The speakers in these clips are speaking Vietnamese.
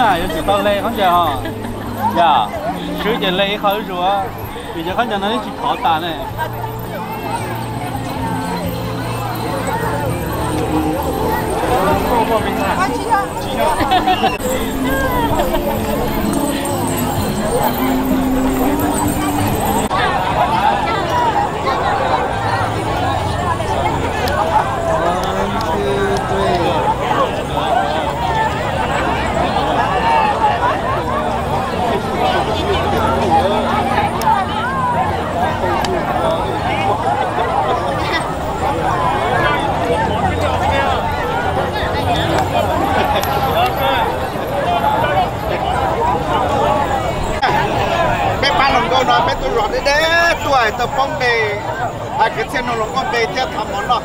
à,有時當你看住嗬，呀，水就你開咗，而且看住那啲是烤蛋呢。 nó bé tôi rõ đấy tuổi tập phong đề cái xe nó con đề theo thầm món đó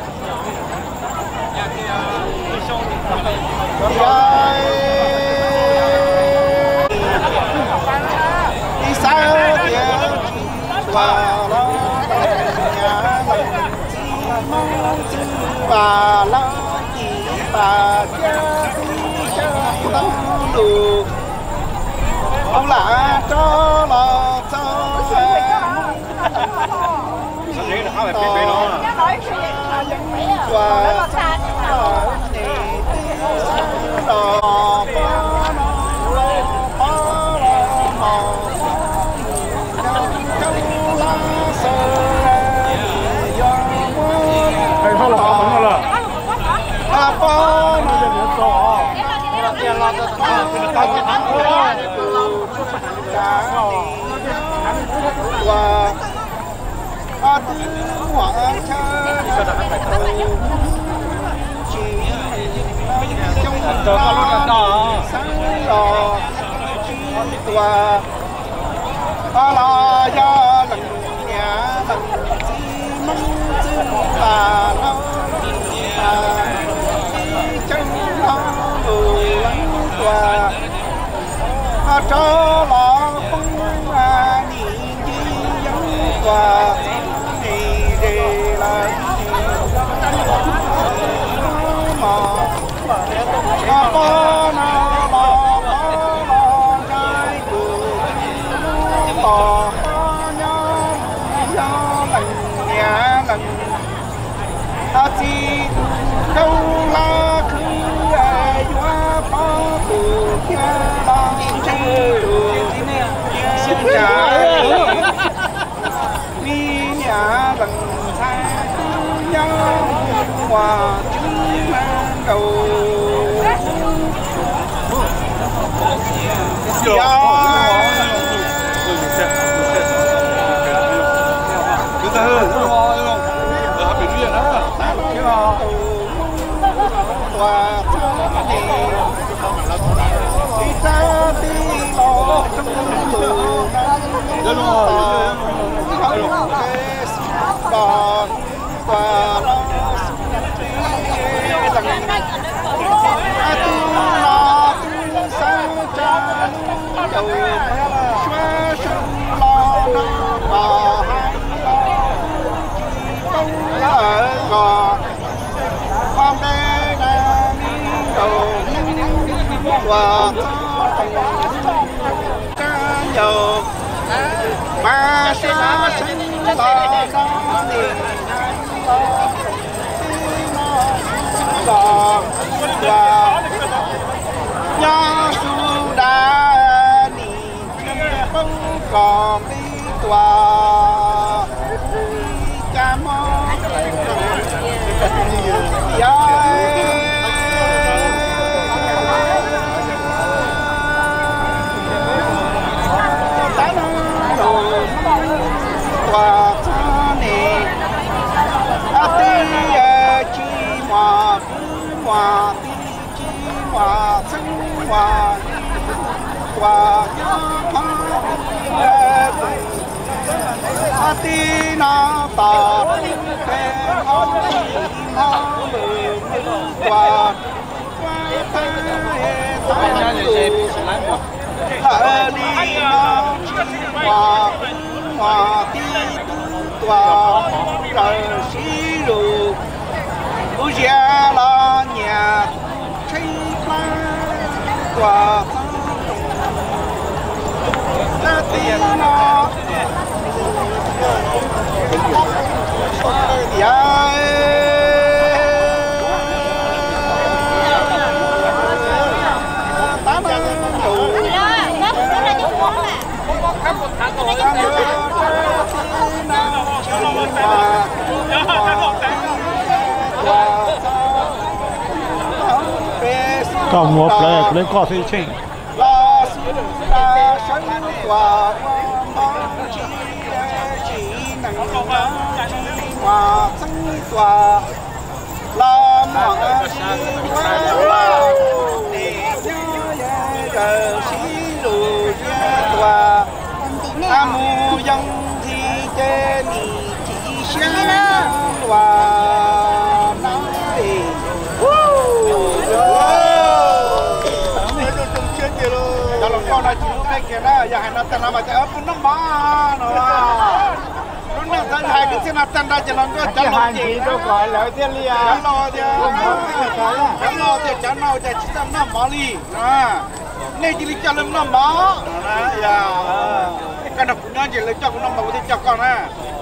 đi xa và lo và lo và đủ ông là cho lo cho đấy là hai bài nó và cho lo không nhìn dân qua thì để là mà có nó lo trái của nó nhớ lần nhà lần ta chỉ đâu là cứ qua phá của xin chào đi nhà lần thay nhau hòa chúng mang đầu cứ ta hơn ở biển biển đó hòa đi ta đi lo trong tù còn tòa lo sao cha đầu xóa sông lo bò hai công ở gò hôm nay là đầu và ca dầu ba sa sinh ba đó liền còn và do su đa nì không còn đi tòa cha mong và cha nè ti chi hòa ti chi hòa sinh hòa ti na ta ke ông nó hòa đi nó hòa ti tòa trời xí lù u gia la nhà xây ba tòa có một lên có thể chỉnh amu yang thi chế ni chỉ sáng và nắng thì kalau kau nak cuci nak kena, ya hendak tanah macam apa nama, nó nang tan hai cái xe nát tan ra cho nó có chăn lo gì đâu gọi lại thế lia, chăn lo thế, chăn lo thế chỉ tao năm mỏ li, này chỉ cho lên năm mỏ, ya, cái nào cũng nói gì lấy cho cũng năm mỏ thì cho con á.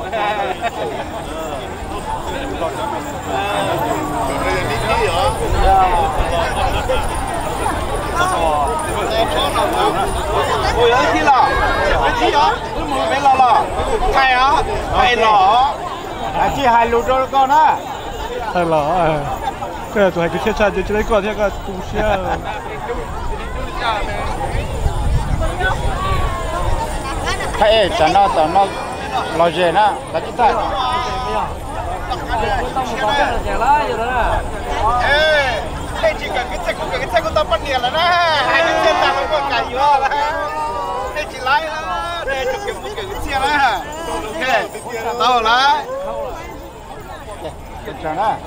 Ôi ơi chi là, chi đó, lúc mà bé lò, thay á, thay lò, chi hai lụt rồi con á, thay lò, cái tụi hai cái xe chỉ lấy con theo cái tu xe, thay cho nó lò dễ nè, ta chỉ thay. Đây chỉ cần cái xe của tao bắt điện là nè, hai cái xe tao nó có cày vô là, đây chỉ lái là, đây chụp cái xe nè, ok, tao lái, cái chuyện nè,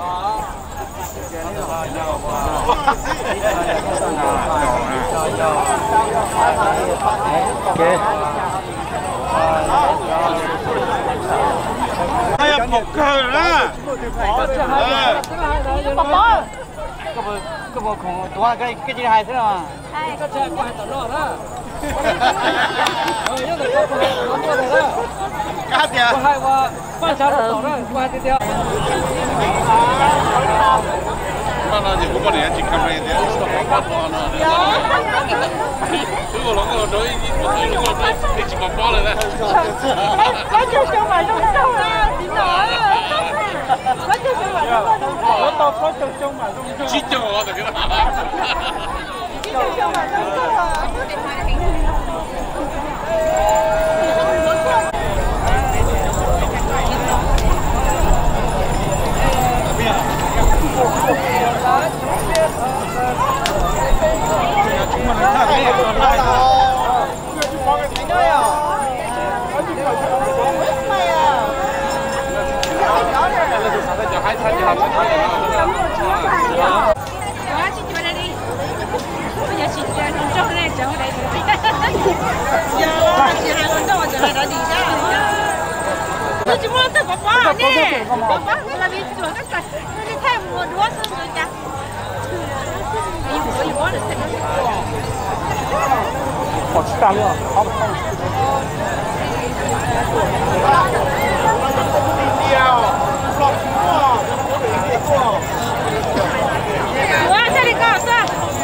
ok, đây là một cơ nè, cái bộ khủng toa cái gì hay thế nào? Cái chơi qua tận đó đó. Cá gì à? Hai qua quan sát tận đó qua tiếp theo. Mà nó chỉ có bao nhiêu chỉ cầm này thế, bắt nó nó. Cái lòng nó đôi cái chỉ có bao này nè. Có chơi mà không đâu à, đi nữa. Có chơi mà không đâu. Có chơi mà không đâu. Chỉ cho我的个。chỉ cho mà không đâu à. Tôi chỉ muốn tới papa nè, papa là vì chuột cái sạch, tôi đi thay mua đũa xong rồi cha. Yêu quá là sạch. 好吃大料，好不好？ 我这里搞啥？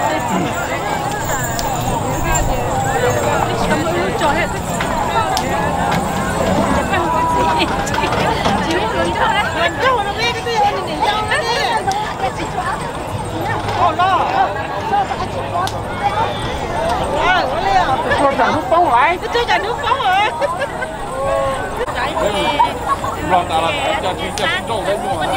全部都找来个。Cho trả nước phóng lại. Cho trả nước phóng rồi. Rồi ta là cho xin trâu đấy mua.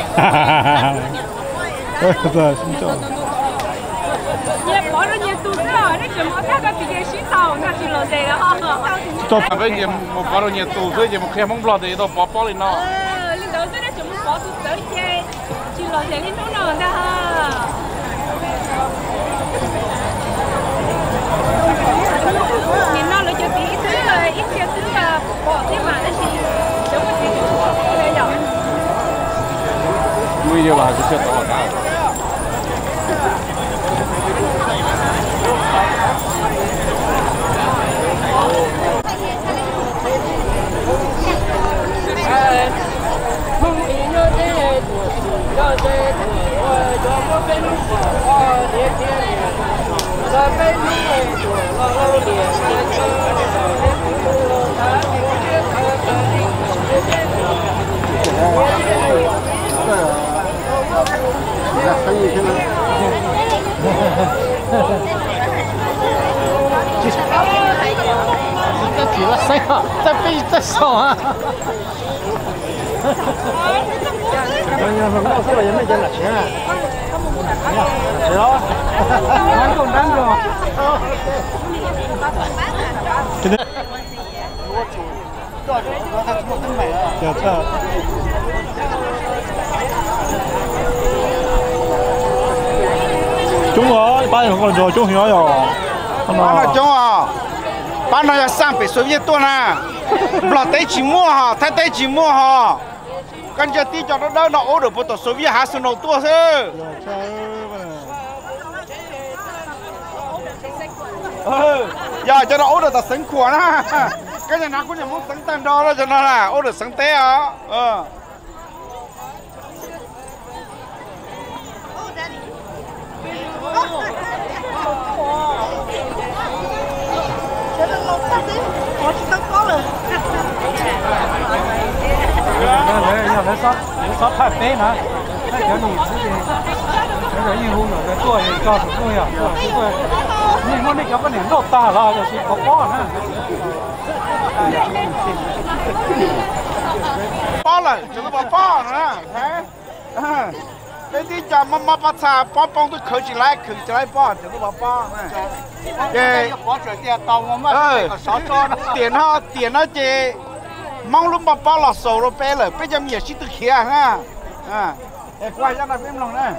Rồi xin trâu. Nhẹ bỏ nó nhẹ tụt rồi, nó chỉ có các cái cái xí tàu nó chỉ là gì đó. Stop. Bây giờ một bao nhiêu tủ thôi, giờ một khe mông lọt thì đâu bỏ lên nó. Lên đó nó chỉ muốn bỏ tụt tới chơi, chỉ là gì lên nó nở ra ha. Nhìn nó là cho tí thứ ít xe thứ là bỏ thế mà nó chỉ giống cái gì đấy nhở. Bây giờ là cái xe tàu cả. 这举了谁啊？在背在手啊！哎呀，老师也没挣了钱啊！知道啊？难中难中。真的。要测。中国把人工做中学哟。 那中啊，把那要300收益多呢，不老带寂寞哈，太带寂寞哈。跟着地叫那欧的不多，收益还是那多是。呀，叫那欧的辛苦啊，跟着拿姑娘们生蛋着了，就那啦，欧的生蛋啊， 要来拍背呢，那叫你自己，那个以后那个做一个什么呀？你我那叫个领导大了，就是不包呢。 包了，就是不包呢，哎，那地叫妈妈把茶包都扣起来包，就是不包呢。对，火车店到我们这个烧烧的，点了这。忙碌把包了收了背了，背着面洗都开啊，哎，关下那边弄呢。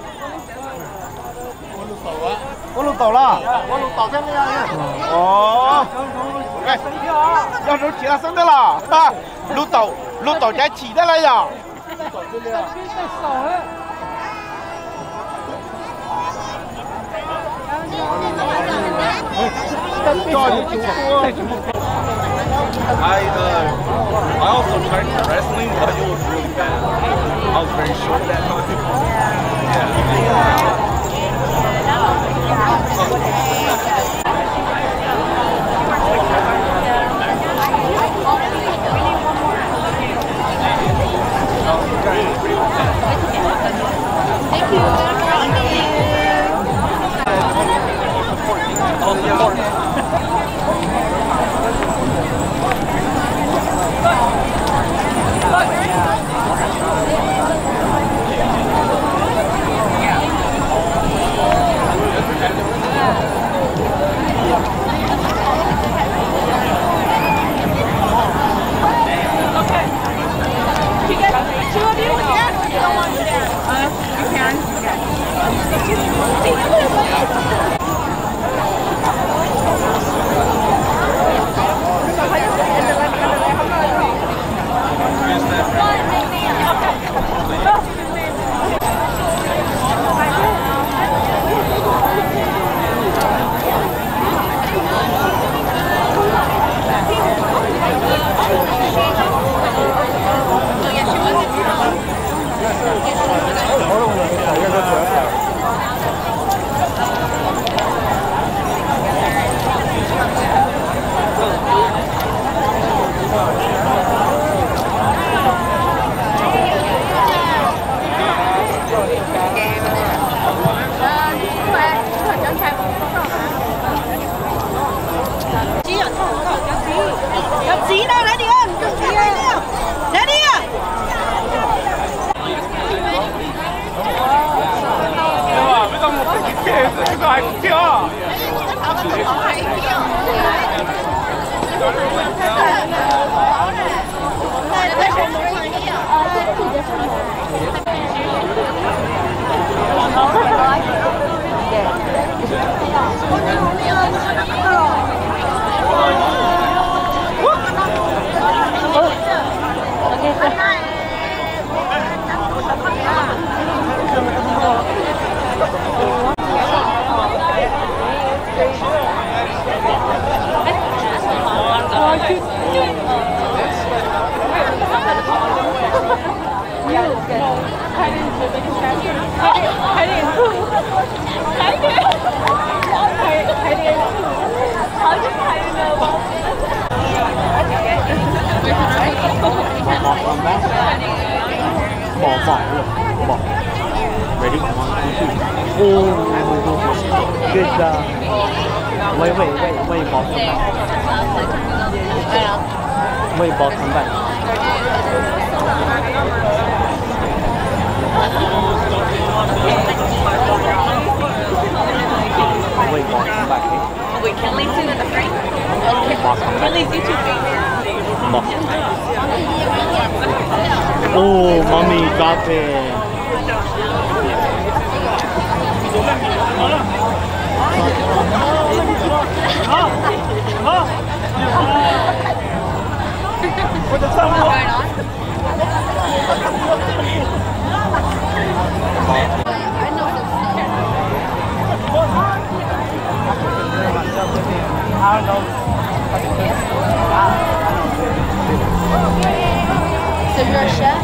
我路走了，我路倒在那样呢。哦，哎，要是起来生的了，哈，路倒在起的了呀。 I also tried wrestling, but it was really bad. I was very short that Oh, good job. 寶參拜。係啊。微博參拜。微博參拜。 Wait, Kelly's in the frame? Okay. Kelly's YouTube Oh, mommy, drop it. So you're a chef?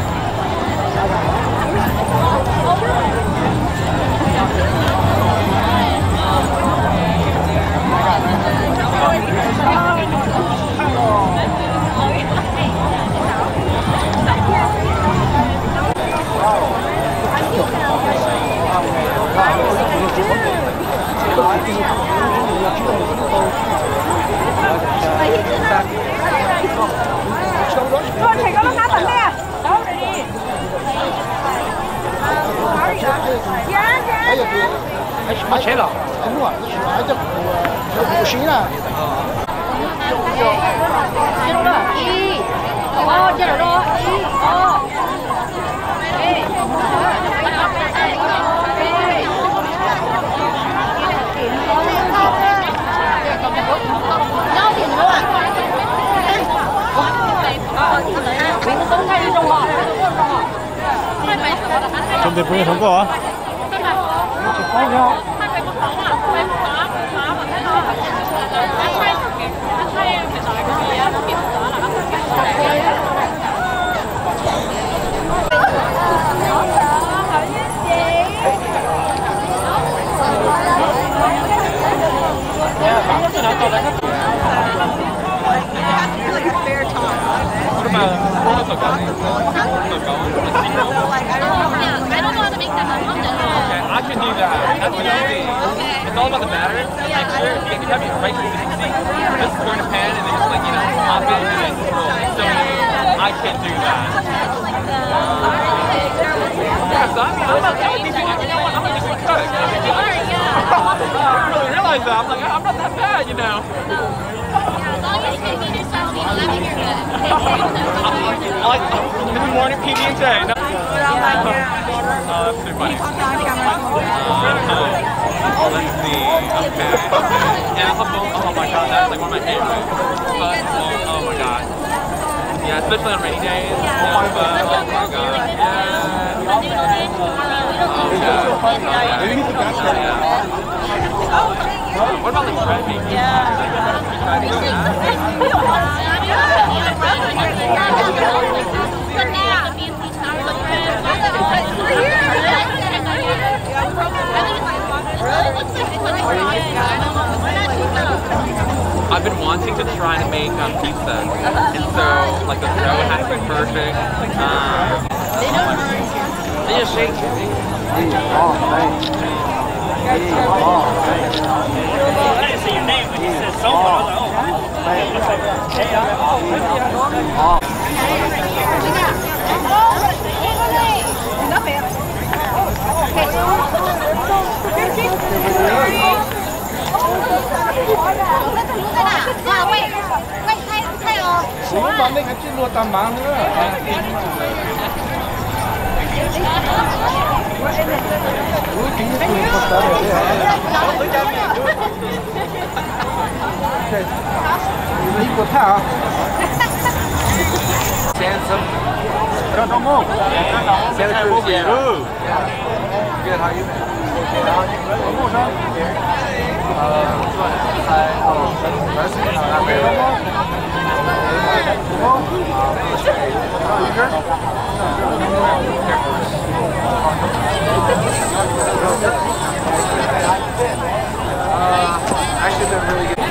Rồi, thầy có cá tận đây à? Đó, đây đi. Dạ, dạ, dạ. Mà chế là, đúng rồi, nóจะ不行了。 Oh, chết rồi đó. Chuẩn bị bữa không có hả? I can do that. That's easy. It's all about the batter. Like sure, you have your right consistency. Just stir in a pan and then just like, pop it and then roll. So I can do that. Yeah, so I mean, I'm just a cook. I didn't really realize that. I'm like, I'm not that bad, As long as you can feed yourself, you're good. I like every morning PB&J. No. That's too funny. Let's see. Okay. Yeah, oh my god, that's like one of my favorites. But, oh my god. Yeah, especially on rainy days. Oh my god. What about like red meat? I've been wanting to try to make pizza, and so like the dough has to be perfect. They just shake it. I didn't see your name when you said so. Ủa mà mình phải chuyên luôn tầm mạng nữa. Lý của thả. Sen sâm. Rồi nó mô. Sen sâm gì? Kia thả yếu. Nó mô sao? Actually, they're really good.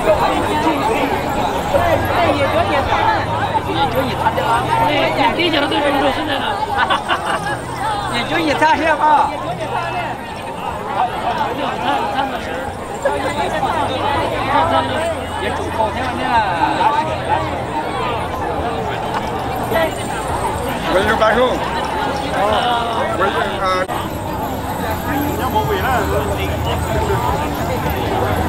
Đi cho nó tôi được xin này nào. Nhìn chú nhiệt tha hiệp à? Hãy 也煮好听呢。 我有白肉。我有啊。要冇味啦。